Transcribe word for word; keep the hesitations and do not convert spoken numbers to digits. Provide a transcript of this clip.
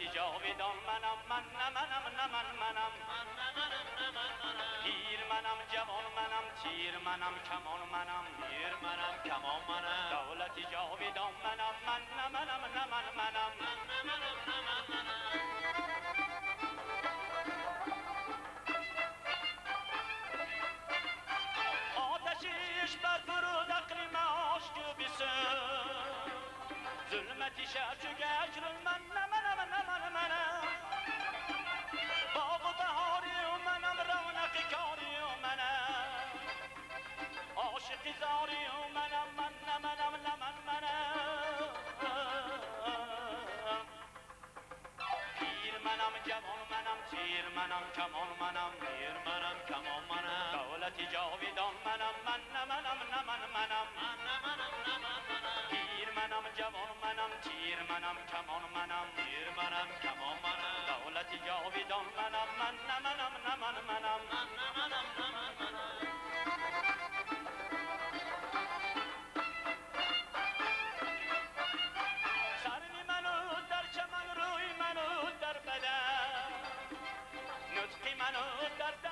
جاویدان منم من نه منم نه من منم پیر منم جوان منم تیر منم کمان منم پیر منم کمان منم دولت جاویدان منم من نه منم نه من منم آتشیش بر فرود اقلیم عشق بیسن zulmeti şerçü geçirin men ne menem ne menem menem Bağı bahari menem ravnaki kari menem Aşık zari menem men ne menem ne men menem Pir menem cevan menem tir menem keman menem پیر منم کمان منم Davleti cavidan menem men ne menem ne men menem Pir menem cevan menem tir menem keman menem پیر منم کمان منم دولت جاویدان منم من نه منم نه من منم سرنی منو در چمن روی منو در بدن نطقی منو در